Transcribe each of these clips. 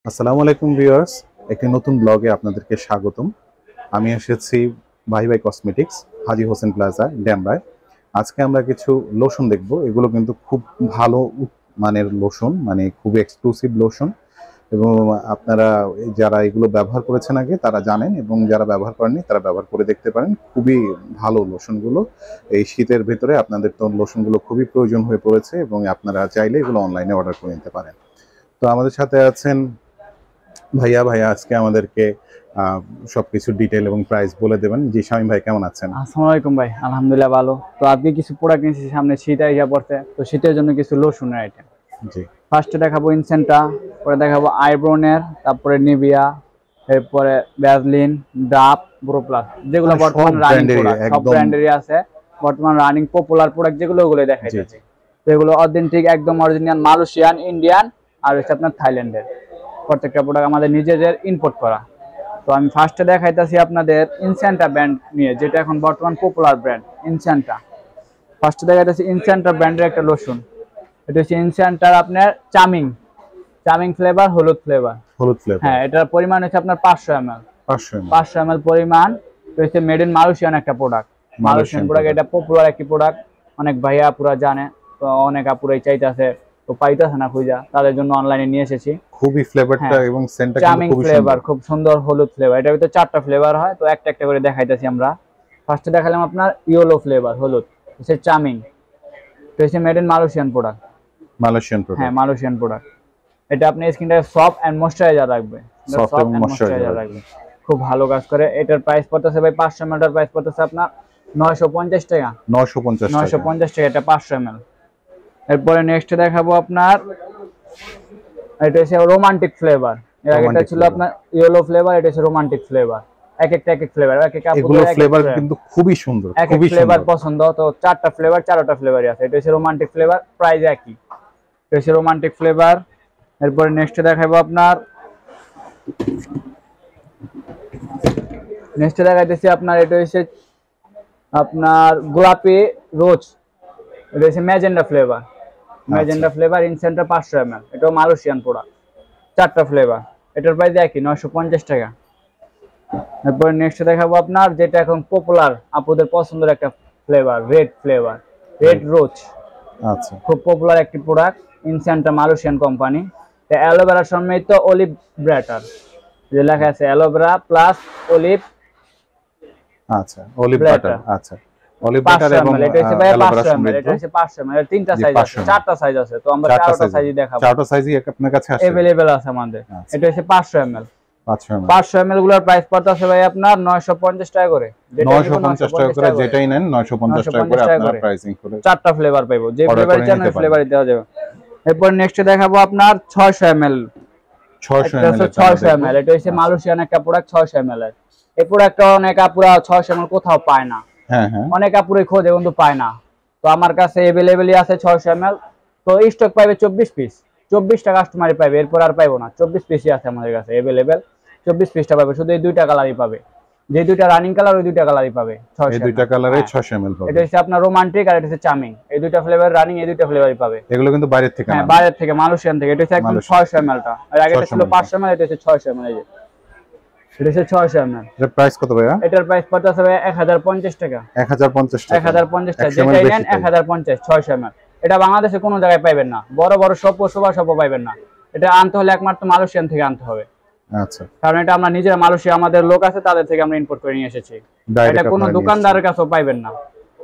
আসসালামু আলাইকুম ভিউয়ার্স, একটি নতুন ব্লগে আপনাদেরকে স্বাগতম। আমি এসেছি ভাই ভাই কসমেটিক্স, হাজী হোসেন প্লাজা, ড্যামরায়। আজকে আমরা কিছু লোশন দেখব। এগুলো কিন্তু খুব ভালো মানের লোশন, মানে খুব এক্সক্লুসিভ লোশন, এবং আপনারা যারা এগুলো ব্যবহার করেছেন আগে তারা জানেন, এবং যারা ব্যবহার করেননি তারা ব্যবহার করে দেখতে পারেন। খুবই ভালো লোশনগুলো। এই শীতের ভেতরে আপনাদের তো লোশনগুলো খুবই প্রয়োজন হয়ে পড়েছে, এবং আপনারা চাইলে এগুলো অনলাইনে অর্ডার করে নিতে পারেন। তো আমাদের সাথে আছেন ভাইয়া। আজকে আমাদেরকে সবকিছু ডিটেল এবং প্রাইস বলে দেবেন। জি শামীম ভাই, কেমন আছেন? আসসালামু আলাইকুম ভাই, আলহামদুলিল্লাহ ভালো। তো আজকে কিছু প্রোডাক্ট নিয়েছি, সামনে শীত আইসা পড়ছে, তো শীতের জন্য কিছু লোশনের আইটেম। জি, ফার্স্টে দেখাবো ইনসেন্টা, পরে দেখাবো আইব্রোনের, তারপরে নিভিয়া, এরপরে ভ্যাসলিন, ডাব, ব্রোপ্লাস, যেগুলো বর্তমান রানিং প্রোডাক্ট, সব ব্র্যান্ডেরই আছে। বর্তমান রানিং পপুলার প্রোডাক্ট যেগুলো, ওগুলো দেখাইতেছি। তো এগুলো অথেন্টিক, একদম অরিজিনাল মালয়েশিয়ান, ইন্ডিয়ান আর হচ্ছে আপনার থাইল্যান্ডের। প্রত্যেকটা প্রোডাক্ট আমাদের নিজেদের ইম্পোর্ট করা। তো আমি ফার্স্টে দেখাইতেছি আপনাদের ইনসেন্টা ব্র্যান্ড নিয়ে, যেটা এখন বর্তমান পপুলার ব্র্যান্ড ইনসেন্টা। ফার্স্টে দেখাইতেছি ইনসেন্টা ব্র্যান্ডের একটা লোশন। এটা হচ্ছে ইনসেন্টার আপনার চামিং ফ্লেভার, হলুদ ফ্লেভার। হ্যাঁ, এটার পরিমাণ হচ্ছে আপনার 500 ml। 500 ml পরিমাণ। এটা হচ্ছে মেড ইন মালয়েশিয়ান একটা প্রোডাক্ট। মালয়েশিয়ান প্রোডাক্ট, এটা পপুলার একটি প্রোডাক্ট। অনেক ভাইয়া পুরা জানে, তো অনেক আপুরাই চাইতেছে, তো পাইতেছে না খুঁজা, তাদের জন্য অনলাইনে নিয়ে এসেছি। খুবই ফ্লেভারটা এবং সেন্টটা চামিং ফ্লেভার, খুব সুন্দর হলুদ ফ্লেভার। এটার ভিতরে 4টা ফ্লেভার হয়, তো একটা একটা করে দেখাইতেছি আমরা। ফার্স্টে দেখালাম আপনার ইয়েলো ফ্লেভার, হলুদ, হচ্ছে চামিং। তো হচ্ছে মেড ইন মালয়েশিয়ান প্রোডাক্ট। হ্যাঁ, মালয়েশিয়ান প্রোডাক্ট। এটা আপনি স্কিনটা সফট এন্ড ময়েশ্চারাইজার রাখবে, খুব ভালো কাজ করে। এটার প্রাইস পড়তেছে ভাই 500 ml এর প্রাইস পড়তেছে আপনার 950 টাকা। 950 টাকা এটা 500 ml। এরপরে নেক্সট দেখাবো আপনার, এটা হচ্ছে রোমান্টিক ফ্লেভার। এর আগেটা ছিল আপনার ইয়েলো ফ্লেভার, এটা হচ্ছে রোমান্টিক ফ্লেভার। এক একটা ফ্লেভার, এক এক এগুলো ফ্লেভার কিন্তু খুবই সুন্দর, খুবই ফ্লেভার পছন্দ। তো 4টা ফ্লেভার, 4টা ফ্লেভারই আছে। এটা হচ্ছে রোমান্টিক ফ্লেভার, প্রাইস একই। এটা হচ্ছে রোমান্টিক ফ্লেভার। এরপরে নেক্সট দেখাবো আপনার, এটা হচ্ছে আপনার গোলাপি রোজ। এটা হচ্ছে ম্যাজেন্ডা ফ্লেভার। ম্যাজেন্ডা ফ্লেভার ইনসেন্টার 500 ml। এটাও মালয়েশিয়ান প্রোডাক্ট, 4টা ফ্লেভার। এটার প্রাইস একই, 950 টাকা। এরপরে নেক্সট দেখাবো আপনার, যেটা এখন পপুলার, আপুদের পছন্দের একটা flavour, red flavour, red rose. আচ্ছা, খুব পপুলার একটি product, Insenta Malaysian company. Aloe vera সমৃদ্ধ অলিভ ব্যাটার, যে লেখা আছে অ্যালোভেরা প্লাস অলিভ। আচ্ছা, অলিভ বাটার। আচ্ছা, অলিভ বাটার এবং এটা হচ্ছে ভাই 500 ml। এটা হচ্ছে 500 ml। এর 3টা সাইজ আছে, 4টা সাইজ আছে, তো আমরা 4টা সাইজই দেখাবো। 4টা সাইজই আপনার কাছে আছে, अवेलेबल আছে আমাদের। এটা হচ্ছে 500 ml। 500 ml গুলোর প্রাইস পড়তেছে ভাই আপনার 950 টাকা করে। 950 টাকা করে, যেটাই নেন 950 টাকা করে আপনারা প্রাইসিং করে। 4টা ফ্লেভার পাবো, যে ফ্লেভারই চান ওই ফ্লেভারই দেওয়া যাবে। এরপর নেক্সট দেখাবো আপনার 600 ml। 600 ml। এটা হচ্ছে মালয়েশিয়ান একটা প্রোডাক্ট, 600 ml এর। এই প্রোডাক্টটা অনেক আপুরা 600 ml কোথাও পায় না। হ্যাঁ, অনেক আপুরাই খোঁজে কিন্তু পায় না। তো আমার কাছে अवेलेबलই আছে 600 ml। তো স্টক পাইবে 24 পিস। 24টা কাস্টমারই পাবে, এরপর আর পাইবো না। 24 পিসই আছে আমাদের কাছে अवेलेबल। 24 পিসটা পাবে, শুধু এই দুইটা কালারই পাবে। যে দুইটা রানিং কালার, ওই দুইটা কালারই পাবে। 600 এই দুইটা কালারে 600 ml পাবে। এটা হচ্ছে আপনার রোমান্টিক, আর এটা হচ্ছে চামিং। এই দুইটা ফ্লেভার রানিং, এই দুইটা ফ্লেভারই পাবে। এগুলো কিন্তু বাইরের থেকে না? হ্যাঁ, বাইরের থেকে, মালয়েশিয়ান থেকে। এটা হচ্ছে একদম 600 ml টা, আর আগেটা ছিল 500 ml, এটা হচ্ছে 600 ml। এই যে এটা হচ্ছে 600 ml। এর প্রাইস কত ভাইয়া? এটার প্রাইস পড়তেছে ভাই 1050 টাকা। 1050 টাকা। 1050 টাকা, যেটাই নেন 1050। 600 ml। এটা বাংলাদেশে কোনো জায়গায় পাবেন না, বড় বড় শপও পাবেন না। এটা আনতে হলে একমাত্র মালয়েশিয়ান থেকে আনতে হবে। আচ্ছা, কারণ এটা আমরা নিজেরা, মালয়েশিয়া আমাদের লোক আছে, তাদের থেকে আমরা ইম্পোর্ট করে নিয়ে এসেছি। এটা কোনো দোকানদারের কাছেও পাবেন না।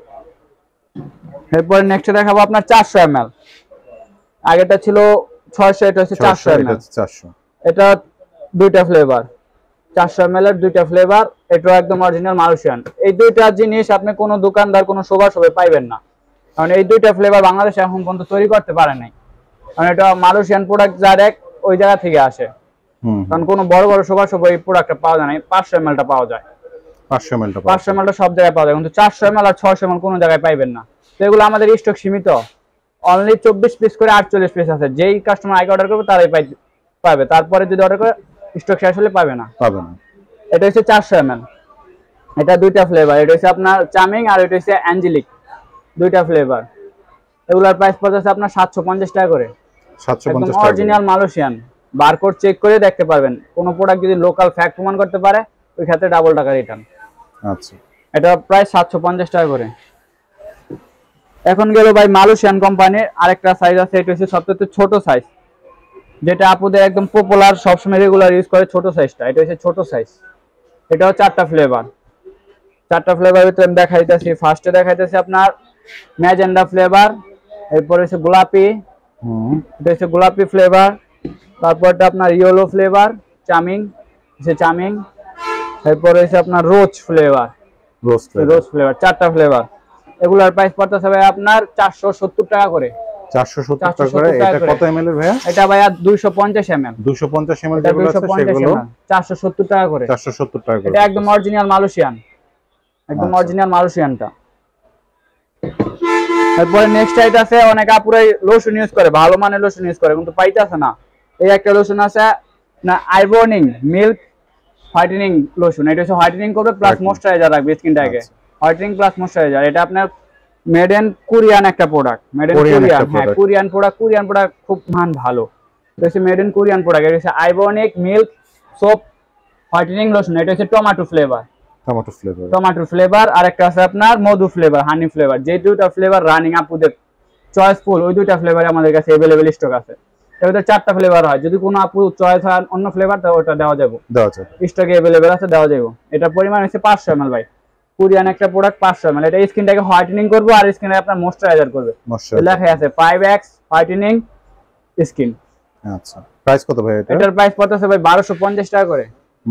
এরপর নেক্সট দেখাবো আপনার 400 ml। আগেটা ছিল 600, এটা হচ্ছে 400 ml। এটা দুইটা ফ্লেভার, 400 ml এর দুইটা ফ্লেভার। এটা একদম অরিজিনাল মালয়েশিয়ান। এই দুইটা জিনিস আপনি কোনো দোকানদার, কোনো শপে পাইবেন না, কারণ এই দুইটা ফ্লেভার বাংলাদেশে এখন পর্যন্ত তৈরি করতে পারে নাই। কারণ এটা মালয়েশিয়ান প্রোডাক্ট, ডাইরেক্ট ওই জায়গা থেকে আসে। কারণ কোনো বড় বড় শপে এই প্রোডাক্টটা পাওয়া যায় না। 500 ml টা পাওয়া যায়। 500 ml টা সব জায়গায় পাওয়া যায়, কিন্তু 400 ml আর 600 ml কোনো জায়গায় পাইবেন না। তো এগুলো আমাদের স্টক সীমিত, অনলি 24 পিস করে 48 পিস আছে। যেই কাস্টমার আগে অর্ডার করবে তারাই পাবে, তারপরে যদি অর্ডার করে স্টক শেষ হলে পাবে না। এটা হচ্ছে 400 ml। এটা দুইটা ফ্লেভার, এটা হচ্ছে আপনার চামিং আর এটা হচ্ছে অ্যাঞ্জেলিক, দুইটা ফ্লেভার। এগুলোর প্রাইস পড়তেছে আপনার 750 টাকা করে। 750 টাকা, অরিজিনাল মালয়েশিয়ান। বারকোড চেক করে দেখতে পারবেন। কোনো প্রোডাক্ট যদি লোকাল ফ্যাক্ট প্রমাণ করতে পারে ওই ক্ষেত্রে ডাবল টাকা রিটার্ন। আচ্ছা, এটা প্রায় 750 টাকা করে। এখন গেল ভাই মালয়েশিয়ান কোম্পানির আরেকটা সাইজ আছে, এটা হচ্ছে সবচেয়ে ছোট সাইজ, যেটা আপুদের একদম পপুলার, সবসময় রেগুলার ইউজ করে ছোট সাইজটা। এটা হচ্ছে ছোট সাইজ, এটাও 4টা ফ্লেভার। 4টা ফ্লেভার ভিতরে আমি দেখাইতেছি। ফার্স্টে দেখাইতেছি আপনার ম্যাজেন্ডা ফ্লেভার, এরপর হচ্ছে গোলাপি, এটা হচ্ছে গোলাপি ফ্লেভার, তারপরটা আপনার ইয়েলো ফ্লেভার, চামিং, চামিং, এরপর হচ্ছে আপনার রোজ ফ্লেভার, রোজ ফ্লেভার। 4টা ফ্লেভার। এগুলার প্রাইস পড়তেছে ভাই আপনার 470 টাকা করে। 470 টাকা করে। এটা কত এমএল এর ভাইয়া? এটা ভাইয়া 250 ml। 250 ml যেগুলো আছে সেগুলো 470 টাকা করে। 470 টাকা করে। এটা একদম অরিজিনাল মালয়েশিয়ান, একদম অরিজিনাল মালয়েশিয়ানটা। তারপরে নেক্সট আইট আছে, অনেক আপুরাই লোশন ইউজ করে, ভালো মানের লোশন ইউজ করে কিন্তু পাইতেছে না। এই একটা লোশন আছে না, আইব্রোনিং মিল্ক হোয়াইটেনিং লোশন। এটা হচ্ছে হোয়াইটেনিং করবে প্লাস ময়েশ্চারাইজার রাখবে স্কিনটাকে। Whitening plus moisturiser. এটা আপনার মেড ইন কোরিয়ান একটা প্রোডাক্ট, মেড ইন কোরিয়ান। হ্যাঁ, কোরিয়ান প্রোডাক্ট খুব মান ভালো। এটা হচ্ছে মেড ইন কোরিয়ান প্রোডাক্ট। এটা হচ্ছে আইব্রোনিক মিল্ক সোপ হোয়াইটেনিং লোশন। এটা হচ্ছে টমেটো ফ্লেভার, টমেটো ফ্লেভার। আর একটা আছে আপনার মধু ফ্লেভার, হানি ফ্লেভার। যে দুটো ফ্লেভার রানিং আপুদের চয়েসফুল, ওই দুটো ফ্লেভার আমাদের কাছে अवेलेबल স্টক আছে। এর ভিতরে 4টা ফ্লেভার হয়, যদি কোনো আপু চয়েস হয় অন্য ফ্লেভার তো ওটা দেওয়া যাবে, স্টকে अवेलेबल আছে, দেওয়া যাবে। এটা পরিমাণ হচ্ছে 500 ml ভাই। কোরিয়ান একটা প্রোডাক্ট 500 ml। এটা স্কিনটাকে হোয়াইটেনিং করবে আর স্কিনে আপনার ময়েশ্চারাইজার করবে। লেখা আছে 5x হোয়াইটেনিং স্কিন। আচ্ছা, প্রাইস কত ভাই এটা? এটার প্রাইস পড়তেছে ভাই 1250 টাকা করে।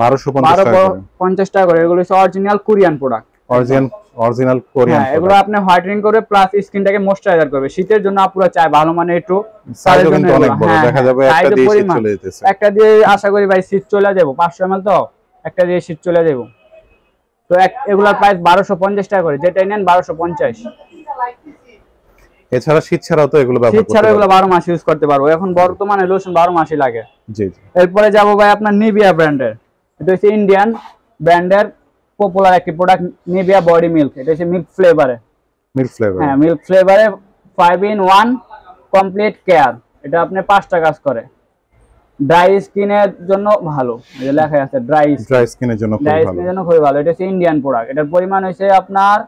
1250 টাকা করে। এগুলো হচ্ছে original Korean product, original Korean. হ্যাঁ, এগুলো আপনি হোয়াইটেনিং করবে প্লাস স্কিনটাকে ময়েশ্চারাইজার করবে। শীতের জন্য আপুরা চায় ভালো মানে একটু সাইজও কিন্তু অনেক বড় দেখা যাবে, একটা দিয়ে শীত চলে যেতেছে। একটা দিয়ে আশা করি ভাই শীত চলে যাবে। 500 ml তো একটা দিয়ে শীত চলে যাবে। তো এগুলোর প্রাইস 1250 টাকা করে, যেটাই নেন 1250। এছাড়া শীত ছাড়াও তো এগুলো ব্যবহার করতে পারবো। শীত ছাড়াও এগুলো 12 মাস ইউজ করতে পারবো। এখন বর্তমানে লোশন 12 মাসই লাগে। জি জি। এরপরে যাব ভাই আপনার নিভিয়া ব্র্যান্ডের। এটা হচ্ছে ইন্ডিয়ান ব্র্যান্ডের পপুলার একটি প্রোডাক্ট, নিভিয়া বডি মিল্ক। এটা হচ্ছে মিল্ক ফ্লেভারে, হ্যাঁ মিল্ক ফ্লেভারে 5-in-1 কমপ্লিট কেয়ার। এটা আপনি 5টা কাজ করে। ড্রাই স্কিনের জন্য ভালো, এই যে লেখা আছে ড্রাই স্কিনের জন্য খুব ভালো। এটা হচ্ছে ইন্ডিয়ান প্রোডাক্ট। এটার পরিমাণ হচ্ছে আপনার,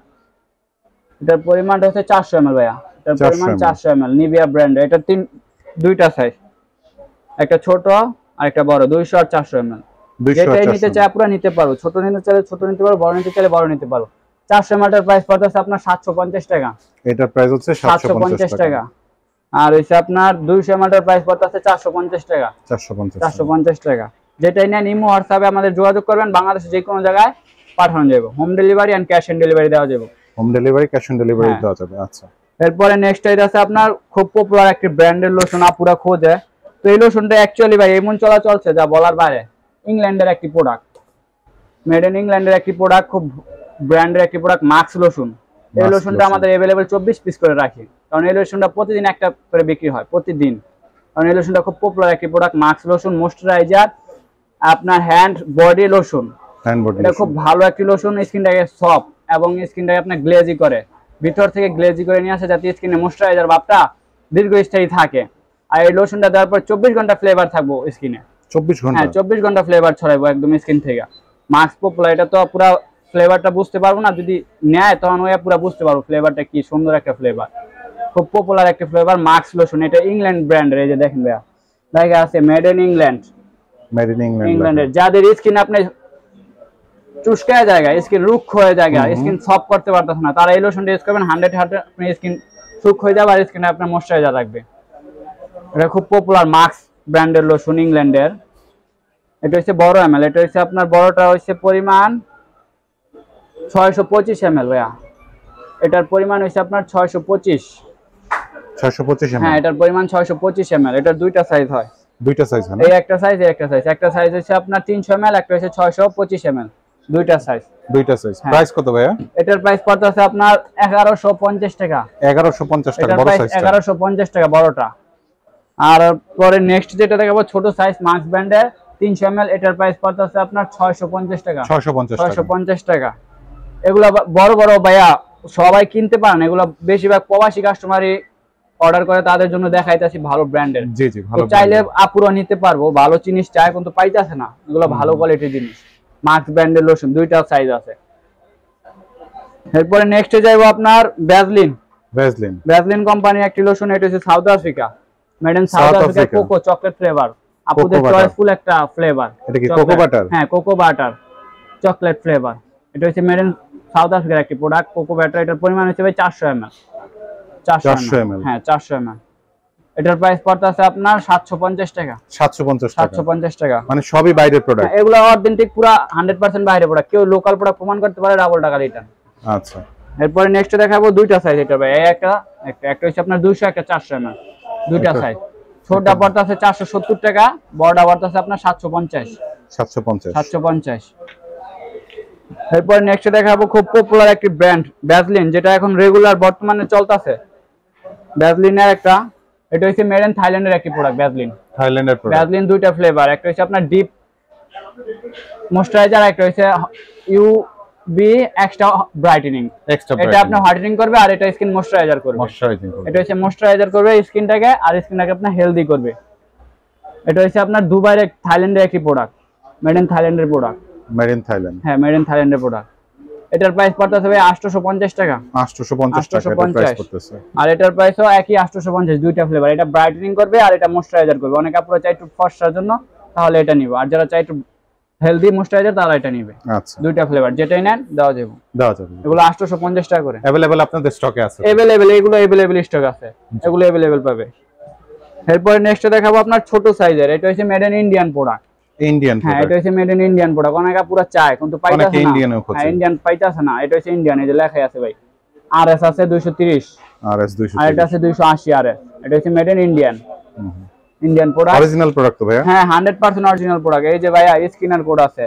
এটার পরিমাণটা হচ্ছে 400 ml ভাইয়া। এটার পরিমাণ 400 ml নিভিয়া ব্র্যান্ডের। এটা দুইটা সাইজ, একটা ছোট আর একটা বড়, 200 আর 400 ml। যেটাই নিতে চাই পুরো নিতে পারো, ছোট নিতে চাইলে ছোট নিতে পারো, বড় নিতে চাইলে বড় নিতে পারো। 400 ml এর প্রাইস পড়তেছে আপনার 750 টাকা। এটার প্রাইস হচ্ছে 750 টাকা। আর হইছে আপনার 200 ml এর প্রাইস পড়তেছে 450 টাকা। 450 টাকা। যেটাই নেন ইমো হোয়াটসঅ্যাপে আমাদের যোগাযোগ করবেন, বাংলাদেশের যে কোনো জায়গায় পাঠানো যাবে। Home delivery and cash on delivery দেওয়া যাবে। Home delivery, cash on delivery দেওয়া যাবে। আচ্ছা, এরপরে নেক্সট আইট আছে আপনার খুব পপুলার একটি ব্র্যান্ডের লোশন, আপুরা খোঁজে। তো এই লোশনটা অ্যাকচুয়ালি ভাই এমন চলছে যা বলার বাইরে। ইংল্যান্ডের একটি প্রোডাক্ট, মেড ইন ইংল্যান্ডের একটি প্রোডাক্ট, খুব ব্র্যান্ডের একটি প্রোডাক্ট, মাক্স লোশন। এই লোশনটা আমাদের अवेलेबल 24 পিস করে রাখি, কারণ এই লোশনটা প্রতিদিন একটা করে বিক্রি হয় প্রতিদিন। কারণ এই লোশনটা খুব পপুলার একটি প্রোডাক্ট, মাক্স লোশন ময়েশ্চারাইজার, আপনার হ্যান্ড বডি লোশন। এটা খুব ভালো একটি লোশন, স্কিনটাকে সফট এবং স্কিনটাকে আপনার গ্লেজি করে, ভিতর থেকে গ্লেজি করে নিয়ে আসে, যাতে স্কিনে ময়েশ্চারাইজার ভাবটা দীর্ঘস্থায়ী থাকে। আর এই লোশনটা দেওয়ার পর 24 ঘন্টা ফ্লেভার থাকবো স্কিনে। 24 ঘন্টা? হ্যাঁ, 24 ঘন্টা ফ্লেভার ছড়াইবো একদম স্কিন থেকে। মাক্স পপুলার, এটা তো পুরো ফ্লেভারটা বুঝতে পারবো না, যদি নেয় তখন ওই পুরো বুঝতে পারবো ফ্লেভারটা কি সুন্দর একটা ফ্লেভার। খুব পপুলার একটা ফ্লেভার মাক্স লোশন। এটা ইংল্যান্ড ব্র্যান্ডের। এই যে দেখেন ভাইয়া, দেখা আছে মেড ইন ইংল্যান্ড, ইংল্যান্ডের। যাদের স্কিন আপনি চুস্কায় জায়গা, স্কিন রুক্ষ হয়ে জায়গা, স্কিন সফট করতে পারতেছ না, তারা এই লোশনটা ইউজ করবেন। 100 আপনার স্কিন শুক হয়ে যাবে আর স্কিনে আপনার ময়েশ্চারাইজার রাখবে। এটা খুব পপুলার মাক্স ব্র্যান্ডের লোশন ইংল্যান্ডের। এটা হচ্ছে বড় ml। এটা হচ্ছে আপনার বড়টা হচ্ছে পরিমাণ 625 ml ভাইয়া। এটার পরিমাণ হচ্ছে আপনার 625 ml। হ্যাঁ, এটার পরিমাণ 625 ml। এটার দুইটা সাইজ হয়। দুইটা সাইজ হয়? এই একটা সাইজ, এই একটা সাইজ। একটা সাইজ হচ্ছে আপনার 300 ml, একটা হচ্ছে 625 ml। দুইটা সাইজ। প্রাইস কত ভাইয়া? এটার প্রাইস পড়তেছে আপনার 1150 টাকা। 1150 টাকা বড় সাইজটা? 1150 টাকা বড়টা। আর পরে নেক্সট যেটা দেখাবো ছোট সাইজ মাক্স ব্র্যান্ডের 300 ml। এটার প্রাইস পড়তেছে আপনার 650 টাকা। 650 টাকা। এগুলা বড় বড় ভাইয়া সবাই কিনতে পারেন, এগুলো বেশিরভাগ প্রবাসী কাস্টমারই অর্ডার করে তাদের জন্য দেখাইতাছি ভালো ব্র্যান্ডের। জি জি, ভালো চাইলে আপুরা নিতে পারবো, ভালো জিনিস চায় কিন্তু পাইতাছে না, এগুলো ভালো কোয়ালিটির জিনিস। মার্কস ব্র্যান্ডের লোশন, দুইটা সাইজ আছে। এরপরে নেক্সটে যাইবো আপনার ভ্যাসলিন। ভ্যাসলিন কোম্পানির একটি লোশন, এটা হচ্ছে South Africa, made in South Africa, cocoa chocolate flavour, আপুদের চয়েসফুল একটা ফ্লেভার। এটা কি কোকো বাটার? হ্যাঁ, কোকো বাটার চকলেট ফ্লেভার। এটা হচ্ছে মেড ইন সাউথ আফ্রিকার একটি প্রোডাক্ট, কোকো বাটার। এটার পরিমাণ হচ্ছে ভাই 400 ml। 400 ml, হ্যাঁ 400 ml। এটার প্রাইস পড়তেছে আপনার 750 টাকা। 750 টাকা, মানে সবই বাইরের প্রোডাক্ট। এগুলো অথেন্টিক পুরো 100% বাইরের প্রোডাক্ট। কেউ লোকাল প্রোডাক্ট প্রমাণ করতে পারে, ডাবল টাকা রিটার্ন। আচ্ছা, এরপরে নেক্সট দেখাবো দুইটা সাইজ। এটা ভাই একটা হচ্ছে আপনার 200, একটা 400 ml, দুইটা সাইজ। ছোটটা পড়তেছে 470 টাকা, বড়টা পড়তেছে আপনার 750। এরপর নেক্সট দেখাবো খুব পপুলার একটি ব্র্যান্ড ভ্যাসলিন, যেটা এখন রেগুলার বর্তমানে চলতেছে। ভ্যাসলিনের একটা, এটা হচ্ছে মেড ইন থাইল্যান্ডের একটি প্রোডাক্ট। ভ্যাসলিন দুইটা ফ্লেভার, একটা হচ্ছে আপনার ডিপ ময়েশ্চারাইজার, একটা হচ্ছে ইউবি এক্সট্রা ব্রাইটেনিং। এটা আপনি হোয়াইটেনিং করবে, আর এটা স্কিন ময়েশ্চারাইজার করবে। এটা হচ্ছে ময়েশ্চারাইজার করবে স্কিনটাকে, আর স্কিনটাকে আপনার হেলদি করবে। এটা হচ্ছে আপনার দুবাইয়ের থাইল্যান্ডের একটি প্রোডাক্ট, মেড ইন থাইল্যান্ডের প্রোডাক্ট। হ্যাঁ, মেড ইন থাইল্যান্ডের প্রোডাক্ট। এটার প্রাইস পড়তেছে ভাই 850 টাকা। 850 টাকা প্রাইস পড়তেছে। আর এটার প্রাইসও একই 850, দুইটা ফ্লেভার। এটা ব্রাইটেনিং করবে আর এটা ময়েশ্চারাইজার করবে। অনেক আপুরা চাই একটু ফর্সার জন্য, তাহলে এটা নিবে। আর যারা চাই একটু হেলদি ময়েশ্চারাইজার, তারা এটা নিবে। আচ্ছা, দুইটা ফ্লেভার, যেটাই নেন দেওয়া যাবে। এগুলো 850 টাকা করে। अवेलेबल আপনাদের স্টকে আছে? अवेलेबल, এগুলো अवेलेबल স্টক আছে, এগুলো अवेलेबल পাবে। এরপর নেক্সট দেখাবো আপনার ছোট সাইজের। এটা হচ্ছে মেড ইন ইন্ডিয়ান প্রোডাক্ট। হ্যাঁ, এটা হচ্ছে মেড ইন ইন্ডিয়ান প্রোডাক্ট। অনেকে পুরো চায় কিন্তু পাইতাছে না। হ্যাঁ, ইন্ডিয়ান পাইতাছে না। এটা হচ্ছে ইন্ডিয়ান, এই যে লেখাই আছে ভাই। আরএস আছে 230, আর এটা আছে 280 আরএস। এটা হচ্ছে made in Indian product, original product তো ভাইয়া? হ্যাঁ, 100% অরিজিনাল প্রোডাক্ট। এই যে ভাইয়া স্ক্যানার কোড আছে,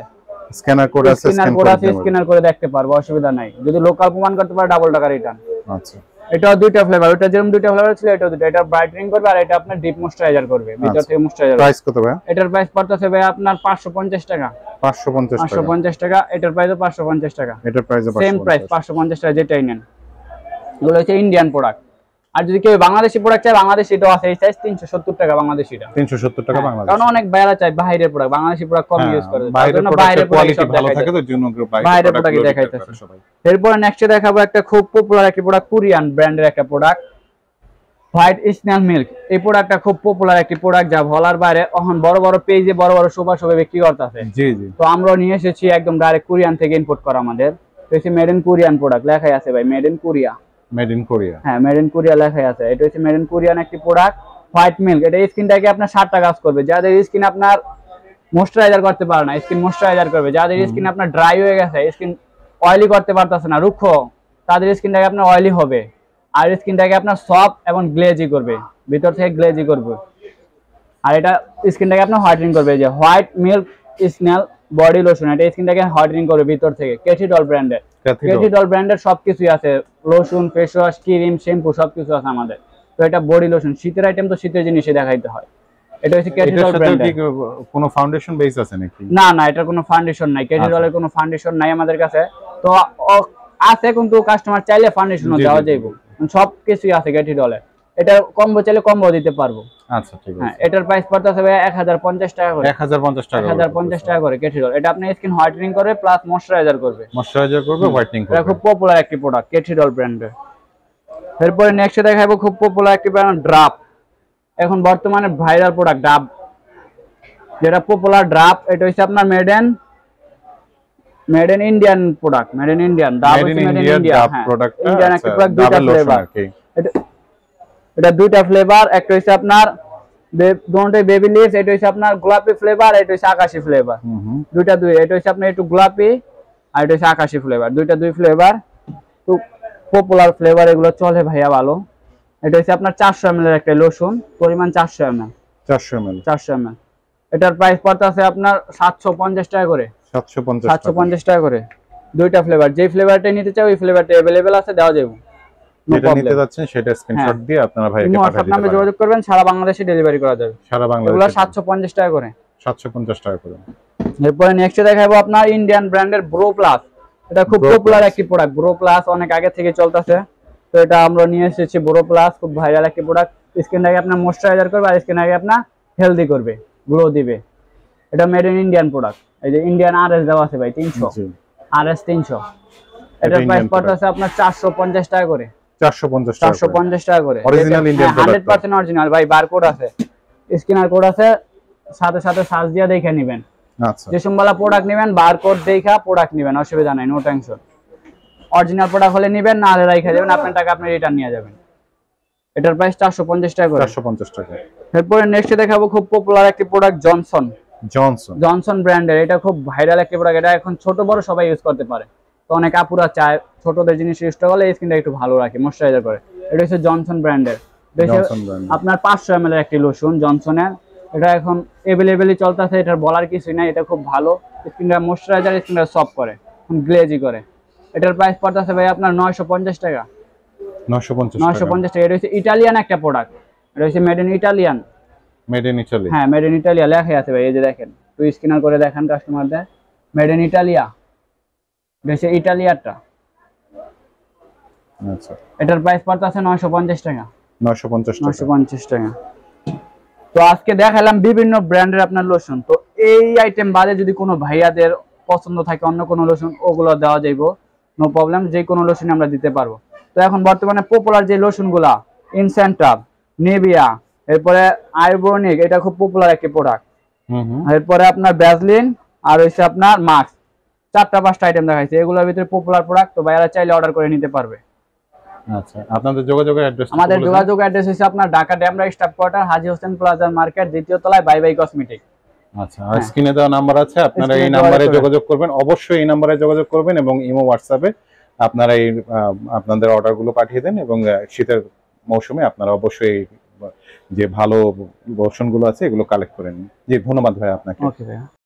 স্ক্যানার করে দেখতে পারবো, অসুবিধা নাই। যদি লোকাল প্রমাণ করতে পারে, ডাবল টাকা রিটার্ন। আচ্ছা, এটাও দুইটা ফ্লেভার, ওটা যেরকম দুইটা ফ্লেভার ছিল, এটাও দুইটা। এটা ব্রাইটেনিং করবে, আর এটা আপনার ডিপ ময়েশ্চারাইজার করবে, ভিতর থেকে ময়েশ্চারাইজার। প্রাইস কত ভাই? এটার প্রাইস পড়তেছে ভাই আপনার 550 টাকা। 550 টাকা। এটার প্রাইসও 550 টাকা। এটার প্রাইসও সেম প্রাইস 550 টাকা, যেটাই নেন। এগুলো হচ্ছে ইন্ডিয়ান প্রোডাক্ট। আর যদি কেউ বাংলাদেশি প্রোডাক্ট চায়, বাংলাদেশি এটাও আছে। এই সাইজ 370 টাকা বাংলাদেশিটা। 370 টাকা বাংলাদেশি। কারণ অনেক বাইরে চায় বাইরের প্রোডাক্ট, বাংলাদেশি প্রোডাক্ট কম ইউজ করে। বাইরের কোয়ালিটি ভালো থাকে, তো জন্য বাইরের প্রোডাক্ট দেখাইতেছে সবাই। এরপর নেক্সট দেখাবো একটা খুব পপুলার একটা প্রোডাক্ট, কোরিয়ান ব্র্যান্ডের একটা প্রোডাক্ট, হোয়াইট স্নেল মিল্ক। এই প্রোডাক্টটা খুব পপুলার একটি প্রোডাক্ট, যা বলার বাইরে। এখন বড় বড় পেজে বড় বড় শোভা বিক্রি করতেছে। জি জি। তো আমরা নিয়ে এসেছি একদম ডাইরেক্ট কোরিয়ান থেকে ইম্পোর্ট করা। আমাদের হচ্ছে মেড ইন কোরিয়ান প্রোডাক্ট, লেখাই আছে ভাই মেড ইন কোরিয়া। হ্যাঁ, মেড ইন কোরিয়া লেখাই আছে। এটা হচ্ছে মেড ইন কোরিয়ান একটি প্রোডাক্ট, হোয়াইট মিল্ক। এটা স্কিনটাকে আপনার 60টা কাজ করবে। যাদের স্কিন আপনার ময়েশ্চারাইজার করতে পারে না, স্কিন ময়েশ্চারাইজার করবে। যাদের স্কিন আপনার ড্রাই হয়ে গেছে, স্কিন অয়েলি করতে পারতেছে না, রুক্ষ, তাদের স্কিনটাকে আপনার অয়েলি হবে। আর স্কিনটাকে আপনার সফট এবং গ্লেজি করবে, ভিতর থেকে গ্লেজি করবে। আর এটা স্কিনটাকে আপনার হোয়াইটেনিং করবে। যে white milk snail body lotion, এটা স্কিনটাকে হোয়াইটেনিং করবে ভিতর থেকে। কেটিডল ব্র্যান্ডের সবকিছুই আছে, lotion, face wash, cream, shampoo সবকিছু আছে আমাদের। তো এটা বডি লোশন, শীতের আইটেম তো শীতের জিনিসই দেখাইতে হয়। এটা হচ্ছে কেটিডল ব্র্যান্ডের। কোনো ফাউন্ডেশন বেস আছে নাকি? না, এটা কোনো ফাউন্ডেশন নাই। কেটিডলের কোনো ফাউন্ডেশন নাই আমাদের কাছে। তো আছে, কিন্তু কাস্টমার চাইলে ফাউন্ডেশনও দেওয়া যাবে, সবকিছুই আছে কেটিডলের। এটা কম্বো চাইলে কম্বো দিতে পারবো। আচ্ছা, ঠিক আছে। হ্যাঁ, এটার প্রাইস পড়তেছে 1050 টাকা করে। 1050 টাকা করে কেটিডল। এটা আপনি স্কিন হোয়াইটেনিং করবে প্লাস ময়েশ্চারাইজার করবে, হোয়াইটেনিং করবে। এটা খুব পপুলার একটি প্রোডাক্ট, কেটিডল ব্র্যান্ডের। এরপরে নেক্সট দেখাবো খুব পপুলার একটি ব্র্যান্ড, ড্রাপ। এখন বর্তমানে ভাইরাল প্রোডাক্ট ডাব, যেটা পপুলার ড্রাপ। এটা হচ্ছে আপনার made in Indian product, made in Indian ডাব, made in India product. Indian একটা প্রোডাক্ট, দুইটা ফ্লেভার। এটা দুইটা ফ্লেভার, একটা হচ্ছে আপনার দুটোই বেবি লিভস, এটা হচ্ছে আপনার গোলাপি ফ্লেভার, এটা হচ্ছে আকাশী ফ্লেভার। দুই, এটা হচ্ছে আপনার একটু গোলাপি, আর এটা হচ্ছে আকাশী ফ্লেভার। দুই ফ্লেভার, তো পপুলার ফ্লেভার, এগুলো চলে ভাইয়া ভালো। এটা হচ্ছে আপনার 400 ml এর একটা লোশন, পরিমাণ 400 ml। এটার প্রাইস পড়তেছে আপনার 750 টাকা করে। 750 টাকা করে, দুইটা ফ্লেভার। যে ফ্লেভারটাই নিতে চাও, ওই ফ্লেভারটা अवेलेबल আছে, দেওয়া যাবে। যেটা নিতে যাচ্ছেন সেটা স্ক্রিনশট দিয়ে আপনারা ভাইকে পাঠিয়ে দিতে পারেন। নাম্বারে যোগাযোগ করবেন, সারা বাংলাদেশে ডেলিভারি করা যাবে। সারা বাংলাদেশে। এগুলো 750 টাকা করে। 750 টাকা করে। এরপরে নেক্সট দেখাবো আপনার ইন্ডিয়ান ব্র্যান্ডের ব্রো প্লাস। এটা খুব পপুলার একটি প্রোডাক্ট। ব্রো প্লাস অনেক আগে থেকে চলতেছে। তো এটা আমরা নিয়ে এসেছি বোরো প্লাস, খুব ভাইরাল একটি প্রোডাক্ট। স্কিনটাকে আপনার ময়েশ্চারাইজার করবে আর স্কিনটাকে আপনার হেলদি করবে, গ্লো দিবে। এটা মেড ইন ইন্ডিয়ান প্রোডাক্ট। এই যে ইন্ডিয়ান আরএস দেওয়া আছে ভাই 300, আরএস 300। এটার প্রাইস পড়তেছে আপনার 450 টাকা করে। 450 টাকা করে অরিজিনাল ইন্ডিয়ান প্রোডাক্ট, 100% অরিজিনাল ভাই। বারকোড আছে, স্ক্যানার কোড আছে, সাথে সাথে সার্চ দিয়ে দেখে নেবেন। আচ্ছা, যে সম্বলা প্রোডাক্ট নেবেন বারকোড দেখা প্রোডাক্ট নেবেন, অসুবিধা নাই, নো টেনশন। অরিজিনাল প্রোডাক্ট হলে নেবেন, না হলে রাইখা দেবেন, আপনার টাকা আপনি রিটার্ন নিয়ে যাবেন। এটার প্রাইস 450 টাকা করে। 450 টাকা। এরপরে নেক্সট দেখাবো খুব পপুলার একটি প্রোডাক্ট, জনসন ব্র্যান্ডের। এটা খুব ভাইরাল একটি প্রোডাক্ট। এটা এখন ছোট বড় সবাই ইউজ করতে পারে। তো অনেক আপুরা চায় ছোটদের জিনিস ইউজ করলে স্কিনটা একটু ভালো রাখে, ময়েশ্চারাইজার করে। এটা হচ্ছে জনসন ব্র্যান্ডের। আপনার 500 ml একটি লোশন জনসনের। এটা এখন এভেলেবেলই চলতেছে, এটার বলার কিছুই নাই। এটা খুব ভালো, স্কিনটা ময়েশ্চারাইজার, স্কিনটা সফট করে, গ্লেজি করে। এটার প্রাইস পড়তেছে ভাই আপনার 950 টাকা। 950 টাকা। এটা হচ্ছে ইটালিয়ান একটা প্রোডাক্ট। এটা হচ্ছে made in Italian. Made in Italy, হ্যাঁ মেড ইন ইটালিয়া লেখা আছে ভাই, এই যে দেখেন, তুই স্ক্যানার করে দেখান কাস্টমারদের। মেড ইন ইটালিয়া, দেশে ইটালিয়াটা। আচ্ছা, এটার প্রাইস পড়তেছে 950 টাকা। 950 টাকা। তো আজকে দেখালাম বিভিন্ন ব্র্যান্ডের আপনার লোশন। তো এই আইটেম বাদে যদি কোনো ভাইয়াদের পছন্দ থাকে অন্য কোনো লোশন, ওগুলো দেওয়া যাইবো, নো প্রবলেম। যে কোনো লোশন আমরা দিতে পারবো। তো এখন বর্তমানে পপুলার যে লোশনগুলা, ইনসেন্টাব, নিভিয়া, এরপরে আইব্রোনিক, এটা খুব পপুলার একটি প্রোডাক্ট। এরপরে আপনার ভ্যাসলিন, আর হচ্ছে আপনার মাস্ক, 4টা-5টা আইটেম দেখাইছে। এগুলোর ভিতরে পপুলার প্রোডাক্ট। তো ভাইয়ারা চাইলে অর্ডার করে নিতে পারবে। আচ্ছা, আপনাদের যোগাযোগের অ্যাড্রেস? আমাদের যোগাযোগ অ্যাড্রেস হচ্ছে আপনার Dhaka Demra staff quarter, Haji Hossain plaza market, 2য় তলায়, বাই বাই কসমেটিক। আচ্ছা, আর স্ক্রিনে দেওয়া নাম্বার আছে, আপনারা এই নম্বরে যোগাযোগ করবেন। অবশ্যই এই নম্বরে যোগাযোগ করবেন এবং ইমো হোয়াটসঅ্যাপে আপনারা এই আপনাদের অর্ডারগুলো পাঠিয়ে দেন। এবং শীতের মৌসুমে আপনারা অবশ্যই যে ভালো লোশনগুলো আছে এগুলো কালেক্ট করে নিন। জি, ধন্যবাদ ভাই আপনাকে। ওকে ভাই।